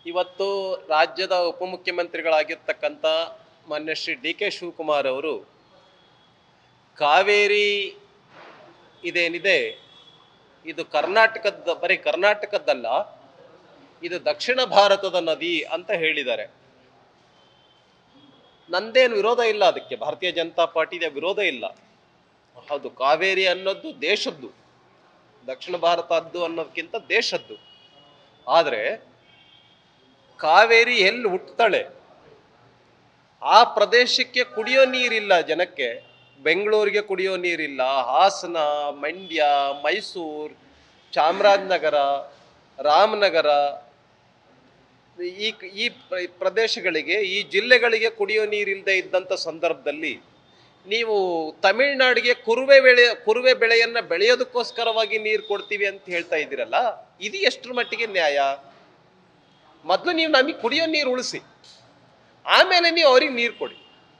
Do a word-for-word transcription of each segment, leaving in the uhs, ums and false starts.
ಇವತ್ತು ರಾಜ್ಯದ ಉಪಮುಖ್ಯಮಂತ್ರಿಗಳಾಗಿರ್ತಕ್ಕಂಥ ಮಾನ್ಯ ಶ್ರೀ ಡಿ ಕೆ ಶಿವಕುಮಾರ್ ಅವರು ಕಾವೇರಿ ಇದೇನಿದೆ ಇದು ಕರ್ನಾಟಕದ ಬರೀ ಕರ್ನಾಟಕದ್ದಲ್ಲ, ಇದು ದಕ್ಷಿಣ ಭಾರತದ ನದಿ ಅಂತ ಹೇಳಿದ್ದಾರೆ. ನಂದೇನು ವಿರೋಧ ಇಲ್ಲ, ಅದಕ್ಕೆ ಭಾರತೀಯ ಜನತಾ ಪಾರ್ಟಿಯ ವಿರೋಧ ಇಲ್ಲ. ಹೌದು, ಕಾವೇರಿ ಅನ್ನೋದು ದೇಶದ್ದು, ದಕ್ಷಿಣ ಭಾರತದ್ದು ಅನ್ನೋದಕ್ಕಿಂತ ದೇಶದ್ದು. ಆದರೆ ಕಾವೇರಿ ಎಲ್ಲಿ ಹುಟ್ಟುತ್ತಾಳೆ ಆ ಪ್ರದೇಶಕ್ಕೆ ಕುಡಿಯೋ ನೀರಿಲ್ಲ ಜನಕ್ಕೆ. ಬೆಂಗಳೂರಿಗೆ ಕುಡಿಯೋ ನೀರಿಲ್ಲ, ಹಾಸನ, ಮಂಡ್ಯ, ಮೈಸೂರು, ಚಾಮರಾಜನಗರ, ರಾಮನಗರ, ಈ ಈ ಪ್ರದೇಶಗಳಿಗೆ, ಈ ಜಿಲ್ಲೆಗಳಿಗೆ ಕುಡಿಯೋ ನೀರಿಲ್ಲದೆ ಇದ್ದಂಥ ಸಂದರ್ಭದಲ್ಲಿ ನೀವು ತಮಿಳ್ನಾಡಿಗೆ ಕುರುವೆ ಬೆಳೆ ಕುರುವೆ ಬೆಳೆಯನ್ನು ಬೆಳೆಯೋದಕ್ಕೋಸ್ಕರವಾಗಿ ನೀರು ಕೊಡ್ತೀವಿ ಅಂತ ಹೇಳ್ತಾ ಇದ್ದೀರಲ್ಲ, ಇದು ಎಷ್ಟರ ಮಟ್ಟಿಗೆ ನ್ಯಾಯ? ಮೊದಲು ನೀವು ನಮಗೆ ಕುಡಿಯೋ ನೀರು ಉಳಿಸಿ, ಆಮೇಲೆ ನೀವು ಅವ್ರಿಗೆ ನೀರು ಕೊಡಿ.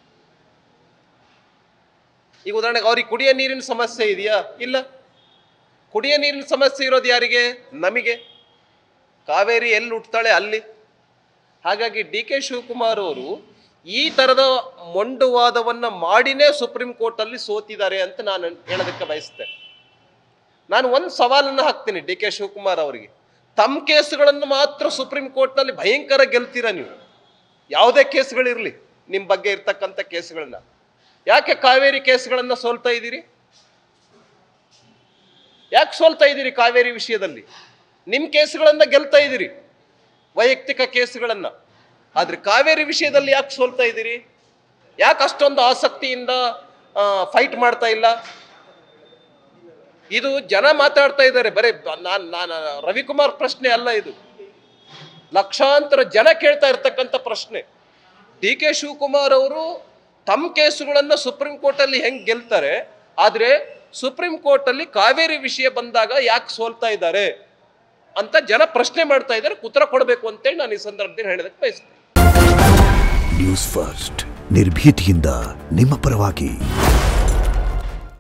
ಈಗ ಉದಾಹರಣೆಗೆ ಅವ್ರಿಗೆ ಕುಡಿಯೋ ನೀರಿನ ಸಮಸ್ಯೆ ಇದೆಯಾ? ಇಲ್ಲ. ಕುಡಿಯೋ ನೀರಿನ ಸಮಸ್ಯೆ ಇರೋದು ಯಾರಿಗೆ? ನಮಗೆ. ಕಾವೇರಿ ಎಲ್ಲಿ ಹುಟ್ಟುತ್ತಾಳೆ ಅಲ್ಲಿ. ಹಾಗಾಗಿ ಡಿ ಕೆ ಶಿವಕುಮಾರ್ ಅವರು ಈ ಥರದ ಮೊಂಡುವಾದವನ್ನು ಮಾಡಿನೇ ಸುಪ್ರೀಂ ಕೋರ್ಟಲ್ಲಿ ಸೋತಿದ್ದಾರೆ ಅಂತ ನಾನು ಹೇಳೋದಕ್ಕೆ ಬಯಸ್ತೇನೆ. ನಾನು ಒಂದು ಸವಾಲನ್ನು ಹಾಕ್ತೀನಿ ಡಿ ಕೆ ಶಿವಕುಮಾರ್ ಅವರಿಗೆ. ತಮ್ಮ ಕೇಸುಗಳನ್ನು ಮಾತ್ರ ಸುಪ್ರೀಂ ಕೋರ್ಟ್ನಲ್ಲಿ ಭಯಂಕರ ಗೆಲ್ತೀರ ನೀವು, ಯಾವುದೇ ಕೇಸುಗಳಿರಲಿ ನಿಮ್ಮ ಬಗ್ಗೆ ಇರ್ತಕ್ಕಂಥ ಕೇಸುಗಳನ್ನ. ಯಾಕೆ ಕಾವೇರಿ ಕೇಸುಗಳನ್ನು ಸೋಲ್ತಾ ಇದ್ದೀರಿ? ಯಾಕೆ ಸೋಲ್ತಾ ಇದ್ದೀರಿ ಕಾವೇರಿ ವಿಷಯದಲ್ಲಿ? ನಿಮ್ಮ ಕೇಸುಗಳನ್ನು ಗೆಲ್ತಾ ಇದ್ದೀರಿ, ವೈಯಕ್ತಿಕ ಕೇಸುಗಳನ್ನು. ಆದರೆ ಕಾವೇರಿ ವಿಷಯದಲ್ಲಿ ಯಾಕೆ ಸೋಲ್ತಾ ಇದ್ದೀರಿ? ಯಾಕೆ ಅಷ್ಟೊಂದು ಆಸಕ್ತಿಯಿಂದ ಫೈಟ್ ಮಾಡ್ತಾ ಇಲ್ಲ? ಇದು ಜನ ಮಾತಾಡ್ತಾ ಇದ್ದಾರೆ, ಬರೀ ನಾನು ನಾನು ರವಿಕುಮಾರ್ ಪ್ರಶ್ನೆ ಅಲ್ಲ, ಇದು ಲಕ್ಷಾಂತರ ಜನ ಕೇಳ್ತಾ ಇರ್ತಕ್ಕಂಥ ಪ್ರಶ್ನೆ. ಡಿ ಕೆ ಶಿವಕುಮಾರ್ ಅವರು ತಮ್ಮ ಕೇಸುಗಳನ್ನು ಸುಪ್ರೀಂ ಕೋರ್ಟಲ್ಲಿ ಹೆಂಗೆ ಗೆಲ್ತಾರೆ, ಆದರೆ ಸುಪ್ರೀಂ ಕೋರ್ಟಲ್ಲಿ ಕಾವೇರಿ ವಿಷಯ ಬಂದಾಗ ಯಾಕೆ ಸೋಲ್ತಾ ಇದ್ದಾರೆ ಅಂತ ಜನ ಪ್ರಶ್ನೆ ಮಾಡ್ತಾ ಇದ್ದಾರೆ. ಉತ್ತರ ಕೊಡಬೇಕು ಅಂತೇಳಿ ನಾನು ಈ ಸಂದರ್ಭದಲ್ಲಿ ಹೇಳೋದಕ್ಕೆ ಬಯಸ್ತೇನೆ. ನ್ಯೂಸ್ ಫಸ್ಟ್, ನಿರ್ಭೀತಿಯಿಂದ ನಿಮ್ಮ ಪರವಾಗಿ.